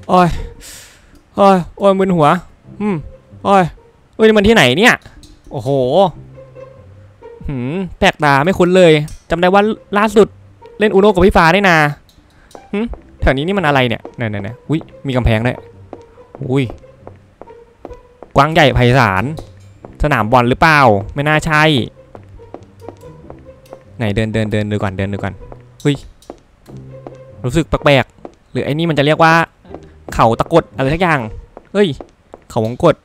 โอ้ยโอ้ยโอ้ยมึนหัวโอ้ยเอ้ยนี่มันที่ไหนเนี่ยโอ้โหแปลกตาไม่คุ้นเลยจำได้ว่าล่าสุดเล่นอูโนกับพี่ฟ้าได้นาแถวนี้นี่มันอะไรเนี่ยเนี่ยอุ้ยมีกำแพงด้วยอุ้ยกว้างใหญ่ไพศาลสนามบอลหรือเปล่าไม่น่าใช่ไหนเดินดูก่อนเฮ้ยรู้สึกแปลกๆหรือไอ้นี่มันจะเรียกว่าเขาตะกดอะไรสักอย่างเฮ้ยเขาวงกด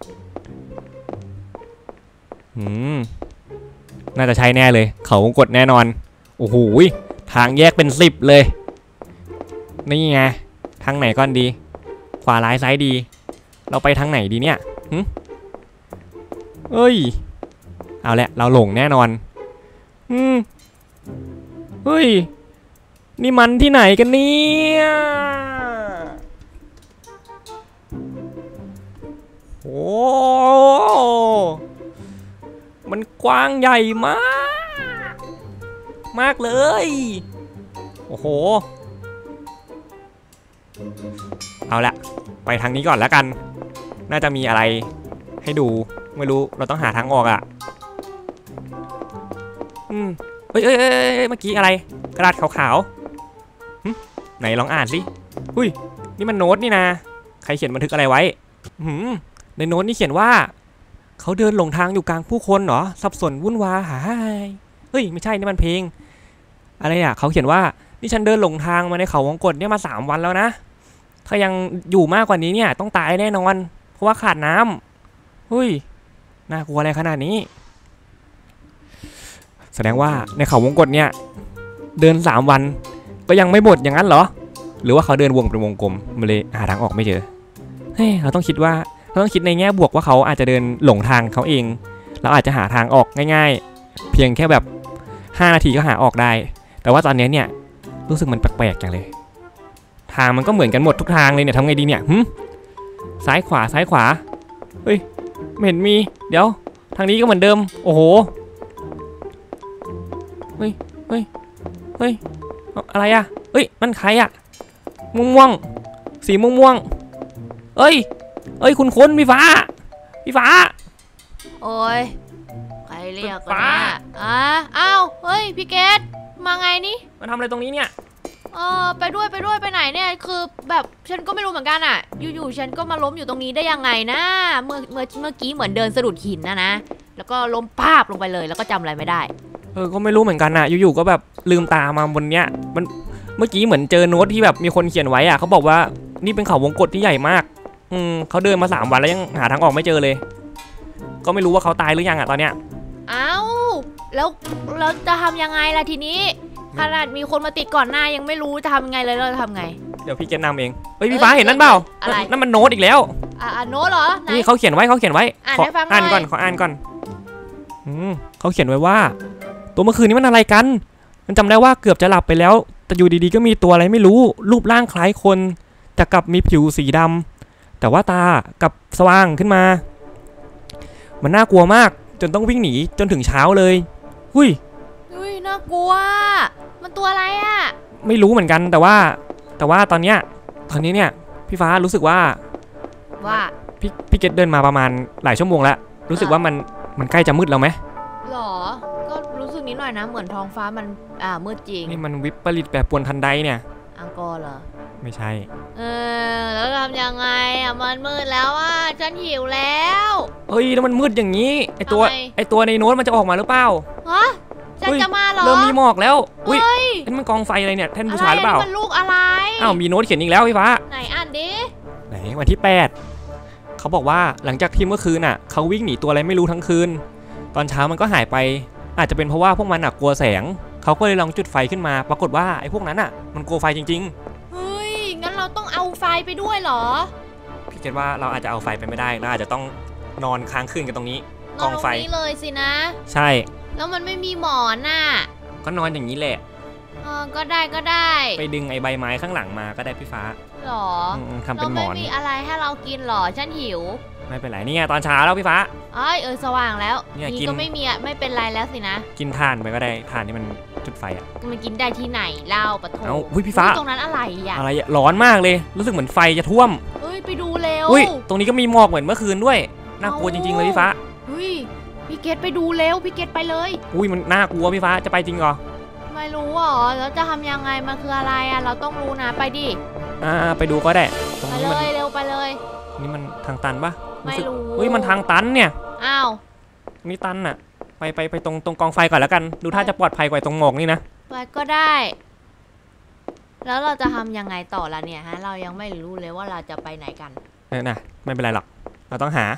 น่าจะใช่แน่เลยเขาวงกดแน่นอนโอ้โหทางแยกเป็น10เลยนี่ไงทางไหนก่อนดีขวาร้ายซ้ายดีเราไปทางไหนดีเนี่ยเอ้ยเอาละเราหลงแน่นอนเฮ้ยนี่มันที่ไหนกันเนี่ยโอ้มันกว้างใหญ่มากเลยโอ้โหเอาละไปทางนี้ก่อนแล้วกันน่าจะมีอะไรให้ดูไม่รู้เราต้องหาทางออกอ่ะเอ้ยเมื่อกี้อะไรกระดาษขาวๆไหนลองอ่านสิอุ้ยนี่มันโน้ตนี่นะใครเขียนบันทึกอะไรไว้ในโน้ตนี่เขียนว่าเขาเดินหลงทางอยู่กลางผู้คนเหรอสับสนวุ่นวายเฮ้ยไม่ใช่นี่มันเพลงอะไรอ่ะเขาเขียนว่านี่ฉันเดินหลงทางมาในเขาวงกตเนี่ยมา3 วันแล้วนะถ้ายังอยู่มากกว่านี้เนี่ยต้องตายแน่นอนเพราะว่าขาดน้ำเฮ้ยน่ากลัวอะไรขนาดนี้แสดงว่าในเขาวงกตเนี่ยเดิน3 วันก็ยังไม่หมดอย่างนั้นเหรอหรือว่าเขาเดินวงเป็นวงกลมมาเลยหาทางออกไม่เจอเฮ้ยเราต้องคิดในแง่บวกว่าเขาอาจจะเดินหลงทางเขาเองเราอาจจะหาทางออกง่ายๆเพียงแค่แบบ5 นาทีก็หาออกได้แต่ว่าตอนนี้เนี่ยรู้สึกมันแปลกๆอย่างเลยทางมันก็เหมือนกันหมดทุกทางเลยเนี่ยทำไงดีเนี่ยซ้ายขวาเฮ้ยไม่เห็นมีเดี๋ยวทางนี้ก็เหมือนเดิมโอ้โหเฮ้ยอะไรอะเฮ้ยนั่นใครอะม่วงสีม่วงเอ้ยคุณพี่ฟ้าโอ้ยใครเรียกกันเนี่ยอ้าวเฮ้ยพี่เกดมาไงนี่มาทำอะไรตรงนี้เนี่ยไปด้วยไปไหนเนี่ยคือแบบฉันก็ไม่รู้เหมือนกันอ่ะอยู่ฉันก็มาล้มอยู่ตรงนี้ได้ยังไงนะเมื่อกี้เหมือนเดินสะดุดหินนะแล้วก็ล้มพาบลงไปเลยแล้วก็จำอะไรไม่ได้ก็ไม่รู้เหมือนกันอ่ะอยู่ๆก็แบบลืมตามาบนเนี้ยมันเมื่อกี้เหมือนเจอโน้ตที่แบบมีคนเขียนไว้อ่ะเขาบอกว่านี่เป็นเขาวงกตที่ใหญ่มากเขาเดินมา3 วันแล้วยังหาทางออกไม่เจอเลยก็ไม่รู้ว่าเขาตายหรือยังอ่ะตอนเนี้ยอ้าวแล้วจะทำยังไงล่ะทีนี้ขนาดมีคนมาติดก่อนหน้ายังไม่รู้จะทำยังไงเลยเราจะทำไงเดี๋ยวพี่เกณฑ์นำเองพี่ฟ้าเห็นนั่นเปล่านั่นมันโน้ตอีกแล้วโน้ตเหรอนี่เขาเขียนไว้ขออ่านก่อนเขาเขียนไว้ว่าตัวเมื่อคืนนี้มันอะไรกันมันจำได้ว่าเกือบจะหลับไปแล้วแต่อยู่ดีๆก็มีตัวอะไรไม่รู้รูปร่างคล้ายคนแต่กลับมีผิวสีดำแต่ว่าตากับสว่างขึ้นมามันน่ากลัวมากจนต้องวิ่งหนีจนถึงเช้าเลยหุ้ยน่ากลัวมันตัวอะไรอ่ะไม่รู้เหมือนกันแต่ว่าตอนนี้เนี่ยพี่ฟ้ารู้สึกว่าพี่เกดเดินมาประมาณหลายชั่วโมงแล้วรู้สึกว่ามันใกล้จะมืดแล้วไหมหรอก็รู้สึกนิดหน่อยนะเหมือนท้องฟ้ามันมืดจริงนี่มันวิปริตแปรปรวนทันใดเนี่ยอังกอร์เหรอไม่ใช่แล้วทำยังไงมันมืดแล้วฉันหิวแล้วเฮ้ยแล้วมันมืดอย่างนี้ไอตัวในโน้ตมันจะออกมาหรือเปล่าฉันจะมาเหรอเริ่มมีหมอกแล้วอุ้ยนี่มันกองไฟอะไรเนี่ยแท่นบูชาหรือเปล่ามันลูกอะไรมีโน้ตเขียนอีกแล้วพี่ฟ้าไหนอ่านดิไหนวันที่8เขาบอกว่าหลังจากที่เมื่อคืนเขาวิ่งหนีตัวอะไรไม่รู้ทั้งคืนตอนเช้ามันก็หายไปอาจจะเป็นเพราะว่าพวกมันกลัวแสงเขาก็เลยลองจุดไฟขึ้นมาปรากฏว่าไอ้พวกนั้นมันกลัวไฟจริงๆเฮ้ยงั้นเราต้องเอาไฟไปด้วยเหรอพี่คิดว่าเราอาจจะเอาไฟไปไม่ได้เราอาจจะต้องนอนค้างคืนกันตรงนี้กองไฟนี้เลยสินะใช่แล้วมันไม่มีหมอนก็นอนอย่างนี้แหละก็ได้ไปดึงไอ้ใบไม้ข้างหลังมาก็ได้พี่ฟ้าหรอทำเป็นหมอนไม่มีอะไรให้เรากินหรอฉันหิวไม่เป็นไรนี่ไงตอนเช้าแล้วพี่ฟ้าสว่างแล้วนี่ก็ไม่มีไม่เป็นไรแล้วสินะกินถ่านไปก็ได้ถ่านนี่มันจุดไฟอะมันกินได้ที่ไหนเล่าปะโถเอ้าอุ้ยพี่ฟ้าตรงนั้นอะไรอ่ะอะไรอะร้อนมากเลยรู้สึกเหมือนไฟจะท่วมเฮ้ยไปดูเร็วอุ้ยตรงนี้ก็มีหมอกเหมือนเมื่อคืนด้วยน่ากลัวจริงๆเลยพี่ฟ้าเฮ้ยพี่เกดไปดูเร็วพี่เกดไปเลยอุ้ยมันน่ากลัวพี่ฟ้าจะไปจริงเหรอไม่รู้เหรอแล้วจะทำยังไงมันคืออะไรอ่ะเราต้องรู้นะไปดิไปดูก็ได้ตรงไปนี้เลมันยเร็วไปเลยนี่มันทางตันปะไม่สึกรู้อุ้ยมันทางตันเนี่ยอ้าวนี่ตันอะไปตรงกองไฟก่อนแล้วกันดูท่าจะปลอดภัยกว่าตรงหมอกนี่นะไปก็ได้ แล้วเราจะทำยังไงต่อละเนี่ยฮะเรายังไม่รู้เลยว่าเราจะไปไหนกันนะไม่เป็นไรหรอกเราต้องหา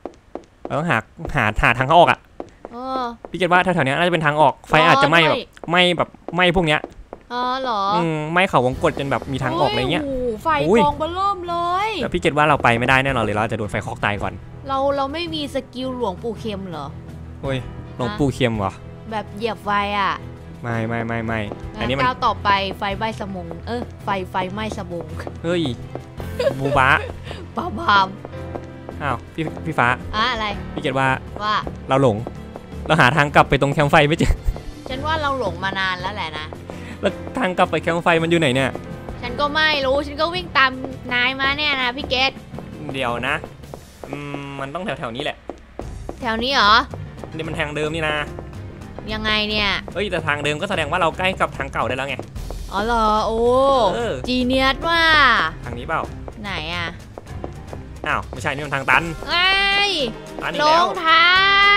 ทางเข้าออกอะเออพี่คิดว่าแถวๆนี้น่าจะเป็นทางออกไฟอาจจะไหม้แบบไหม้พวกเนี้ยเหรอไหม้เขาวงกตจนแบบมีทางออกอะไรเงี้ยโโหไฟอุ้ยกองเบอเริ่มเลยแต่พี่คิดว่าเราไปไม่ได้แน่นอนเลยเราจะโดนไฟคอกตายก่อนเราไม่มีสกิลหลวงปู่เข็มเหรอโอ้ยหลวงปู่เค็มเหรอแบบเหยียบไฟอ่ะไม่อันนี้งั้มันก้าวต่อไปไฟไหม้สมงไฟไหม้สบงเฮ้ยบูบะบ้าบามอ้าวพี่ฟ้าอะไรพี่คิดว่าว่าเราหลงเราหาทางกลับไปตรงแคมป์ไฟไม่เจอฉันว่าเราหลงมานานแล้วแหละนะแล้วทางกลับไปแคมป์ไฟมันอยู่ไหนเนี่ยฉันก็ไม่รู้ฉันก็วิ่งตามนายมาเนี่ยนะพี่เกตเดี๋ยวนะมันต้องแถวนี้แหละแถวนี้เหรอนี่มันทางเดิมนี่นะยังไงเนี่ยเฮ้ยแต่ทางเดิมก็แสดงว่าเราใกล้กับทางเก่าได้แล้วไงอ๋อเหรอโอ้เออจีเนียสว่าทางนี้เปล่าไหนอ่ะอ้าวไม่ใช่นี่มันทางตันไอ้ยตันอีหลกแล้วงทาง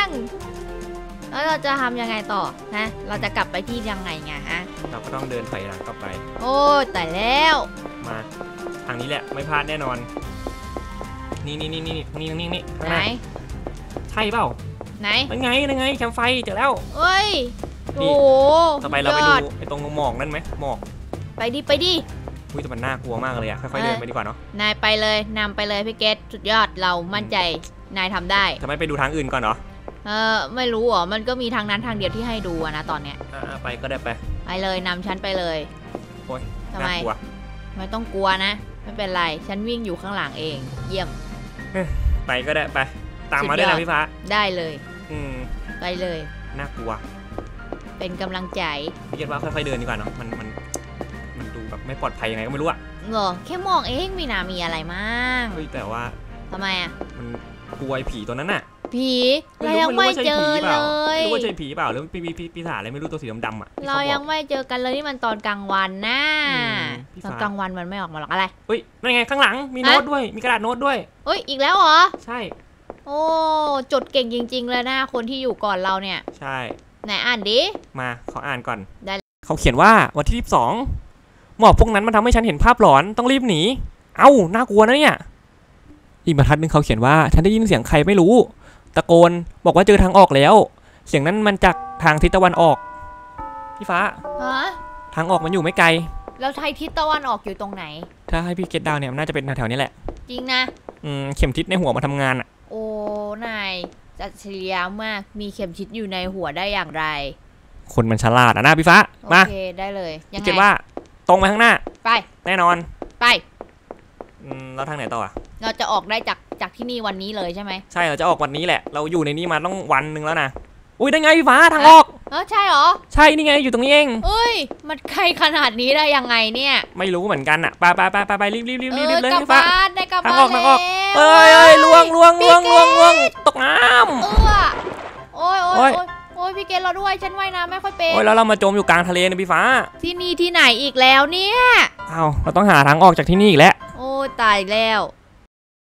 แล้วเราจะทำยังไงต่อฮะเราจะกลับไปที่ยังไงไงฮะเราก็ต้องเดินถอยหลังกลับไปโอ้แต่แล้วมาทางนี้แหละไม่พลาดแน่นอน นี่ทางนี้ข้างไหนหน้าใช่เปล่าไหนนั่นไงแคมป์ไฟเจอแล้วเอ้ยนี่โอ้โหต่อไปเราไปดูยอไอ้ตรงหมอกนั่นไหมหมอกไปดิไปดิอุ้ยแต่มันน่ากลัวมากเลยอะค่อยๆเดินไปดีกว่าเนาะนายไปเลยนำไปเลยพี่เกตสุดยอดเรามั่นใจนายทำได้จะไม่ไปดูทางอื่นก่อนเหรอไม่รู้เหรอมันก็มีทางนั้นทางเดียวที่ให้ดูอะนะตอนเนี้ยไปก็ได้ไปไปเลยนำฉันไปเลยโอ้ยทำไมน่ากลัวไม่ต้องกลัวนะ ไม่เป็นไรฉันวิ่งอยู่ข้างหลังเอง เยี่ยมไปก็ได้ไป ตามมาด้วยสุดยอนะดพี่ฟ้าได้เลย ไปเลยน่ากลัวเป็นกำลังใจพี่คิดว่าค่อยๆเดินดีกว่าเนาะมันดูแบบไม่ปลอดภัยยังไงก็ไม่รู้อะเหรอแค่มองเองไม่น่ามีอะไรมากเฮ้ยแต่ว่าทำไมอ่ะมันกลัวไอ้ผีตัวนั้นน่ะผีเรายังไม่เจอเลยไม่รู้ว่าใช่ผีเปล่าหรือปีศาจอะไรไม่รู้ตัวสีดำๆอ่ะที่เราขบอกยังไม่เจอกันเลยนี่มันตอนกลางวันนะพี่ตอนฟ้ากลางวันมันไม่ออกมาหรอกอะไรเฮ้ยนั่นไงข้างหลังมีโน้ตด้วยมีกระดาษโน้ตด้วยเอ้ยอีกแล้วเหรอใช่โอ้จดเก่งจริงๆเลยนะคนที่อยู่ก่อนเราเนี่ยใช่ไหนอ่านดิมาขออ่านก่อนได้เขาเขียนว่าวันที่22หมอกพวกนั้นมันทำให้ฉันเห็นภาพหลอนต้องรีบหนีเอ้าน่ากลัวนะเนี่ยอีกบรรทัดนึงเขาเขียนว่าฉันได้ยินเสียงใครไม่รู้ตะโกนบอกว่าเจอทางออกแล้ว เสียงนั้นมันจากทางทิศตะวันออกพี่ฟ้าฮะทางออกมันอยู่ไม่ไกลแล้วไทยทิศตะวันออกอยู่ตรงไหนถ้าให้พี่เก็ตดาวเนี่ยมันน่าจะเป็นแถวๆนี้แหละจริงนะเข็มทิศในหัวมาทำงานอ่ะโอ้นายจัดเฉลียมากมีเข็มชิดอยู่ในหัวได้อย่างไรคนมันฉลาดอะนะพี่ฟ้าโอมาเคได้เลยยังพี่ไงเก็ตว่าตรงไปข้างหน้าไปแน่นอนไปแล้วทางไหนต่ออะเราจะออกได้จากที่นี่วันนี้เลยใช่ไหมใช่เราจะออกวันนี้แหละเราอยู่ในนี้มาต้องวันหนึ่งแล้วนะอุ้ยได้ไงพี่ฟ้าทางออกใช่เหรอใช่นี่ไงอยู่ตรงนี้เองเอ้ยมันใกล้ขนาดนี้ได้ยังไงเนี่ยไม่รู้เหมือนกันอ่ะไปรีบเลยกลับพี่ฟ้าบ้านได้กลับทางบ้าอน อกทางออกแล้วเอ้ยล่วงตกน้โอ้ยโอ้ยโอ้ยพี่เกณฑ์เราด้วยฉันว่ายน้ำไม่ค่อยเป็นำโอ้ยแล้วเรามาจมอยู่กลางทะเลนะพี่ฟ้าที่นี่ที่ไหนอีกแล้วเนี่ยอ้าวเราต้องหาทางออกจากที่นี่อีกแล้วโอ้ยตายแล้ว